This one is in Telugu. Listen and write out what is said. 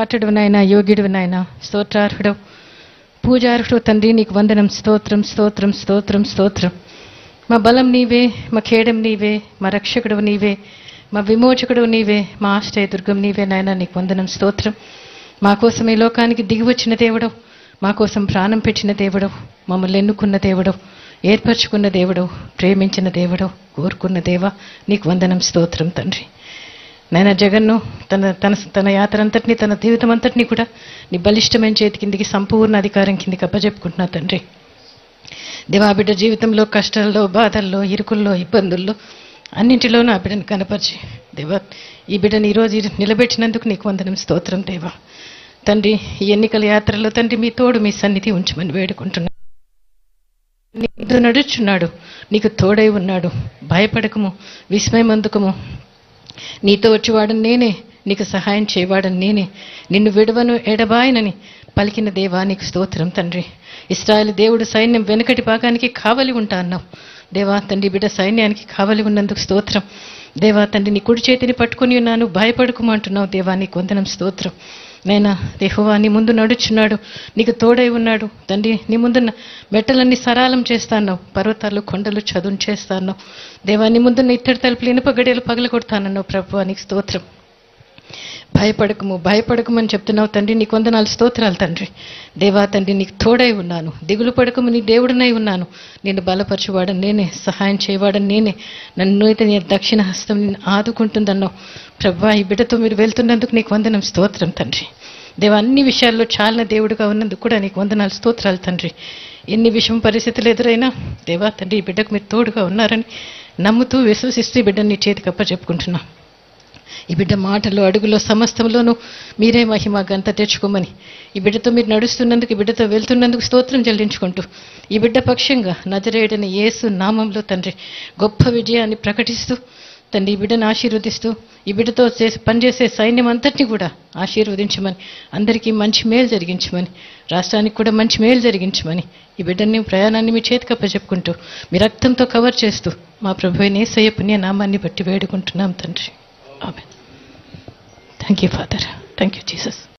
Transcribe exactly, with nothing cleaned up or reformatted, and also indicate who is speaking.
Speaker 1: పాటుడు నాయన, యోగ్యుడు నాయన, స్తోత్రార్హుడు, పూజార్హుడు తండ్రి. నీకు వందనం, స్తోత్రం స్తోత్రం స్తోత్రం స్తోత్రం. మా బలం నీవే, మా ఖేడం నీవే, మా రక్షకుడు నీవే, మా విమోచకుడు నీవే, మా ఆశ్రయ దుర్గం నీవే నాయన. నీకు వందనం, స్తోత్రం. మా కోసం ఈ లోకానికి దిగి వచ్చిన దేవుడు, మా కోసం ప్రాణం పెట్టిన దేవుడు, మమ్మల్ని ఎన్నుకున్న దేవుడు, ఏర్పరచుకున్న దేవుడు, ప్రేమించిన దేవుడు, కోరుకున్న దేవ, నీకు వందనం, స్తోత్రం తండ్రి. నాయన జగన్ను తన తన తన యాత్ర అంతటినీ, తన జీవితం అంతటినీ కూడా నీ బలిష్టమైన చేతి కిందికి, సంపూర్ణ అధికారం కిందికి అప్పచెప్పుకుంటున్నా తండ్రి. దేవా, బిడ్డ జీవితంలో కష్టాల్లో, బాధల్లో, ఇరుకుల్లో, ఇబ్బందుల్లో అన్నింటిలోనూ ఆ బిడ్డను కనపరిచి దేవా, ఈ బిడ్డను ఈరోజు నిలబెట్టినందుకు నీకు వందనం, స్తోత్రం దేవా. తండ్రి, ఈ ఎన్నికల యాత్రలో తండ్రి మీ తోడు, మీ సన్నిధి ఉంచమని వేడుకుంటున్నా. నీతో నడుచున్నాడు, నీకు తోడై ఉన్నాడు, భయపడకము, విస్మయమందుకము. నీతో వచ్చేవాడని నేనే, నీకు సహాయం చేయవాడని నేనే, నిన్ను విడవను ఎడబాయనని పలికిన దేవా నీకు స్తోత్రం తండ్రి. ఇశ్రాయేలు దేవుడు సైన్యం వెనుకటి భాగానికి కావలి ఉంటా అన్నావు దేవా. తండ్రి, బిడ్డ సైన్యానికి కావలి ఉన్నందుకు స్తోత్రం దేవా. తండ్రి, నీ కుడి చేతిని పట్టుకుని ఉన్నాను, భయపడుకోమంటున్నావు దేవా, నీకు వందనం, స్తోత్రం. నైనా యెహోవా నీ ముందు నడుచున్నాడు, నీకు తోడై ఉన్నాడు తండ్రి. నీ ముందున్న మెట్టలన్నీ సరాలం చేస్తాన్నావు, పర్వతాలు కొండలు చదును చేస్తాన్నావు దేవా. నీ ముందున్న ఇత్తడి తలుపులు, ఇనుప గడియలు పగల కొడతానన్నావు ప్రభువా, నీకు స్తోత్రం. భయపడకము, భయపడకమని చెప్తున్నావు తండ్రి, నీకు వందనాలు, స్తోత్రాలు తండ్రి. దేవా తండ్రి, నీకు తోడై ఉన్నాను, దిగులు పడకము, నీ దేవుడినై ఉన్నాను. నిన్ను బలపరచువాడని నేనే, సహాయం చేయవాడని నేనే, నన్ను అయితే నీ దక్షిణ హస్తం నిన్ను ఆదుకుంటుందన్నావు ప్రభువా. ఈ బిడ్డతో మీరు వెళ్తున్నందుకు నీకు వందనం, స్తోత్రం తండ్రి. దేవా, అన్ని విషయాల్లో చాలిన దేవుడుగా ఉన్నందుకు కూడా నీకు వందనాలు, స్తోత్రాలు తండ్రి. ఎన్ని విషయం పరిస్థితులు ఎదురైనా దేవా తండ్రి, ఈ బిడ్డకు మీరు తోడుగా ఉన్నారని నమ్ముతూ విశ్వసిస్తూ ఈ బిడ్డని నీ చేతికి అప్పచెప్పుకుంటున్నా. ఈ బిడ్డ మాటలు, అడుగులో, సమస్తంలోనూ మీరే మహిమ ఘనత తెచ్చుకోమని, ఈ బిడ్డతో మీరు నడుస్తున్నందుకు, ఈ బిడ్డతో వెళ్తున్నందుకు స్తోత్రం చెల్లించుకుంటూ, ఈ బిడ్డ పక్షంగా నజరేయుడైన యేసు నామంలో తండ్రి గొప్ప విజయాన్ని ప్రకటిస్తూ తండ్రి, ఈ బిడ్డను ఆశీర్వదిస్తూ, ఈ బిడ్డతో చేసి పనిచేసే సైన్యం అంతటినీ కూడా ఆశీర్వదించమని, అందరికీ మంచి మేలు జరిగించమని, రాష్ట్రానికి కూడా మంచి మేలు జరిగించమని, ఈ బిడ్డని ప్రయాణాన్ని మీ చేతికి అప్పచెప్పుకుంటూ, మీ రక్తంతో కవర్ చేస్తూ, మా ప్రభువైన యేసయ్య పుణ్య నామాన్ని బట్టి వేడుకుంటున్నాం తండ్రి. Amen. Thank you father. Thank you Jesus.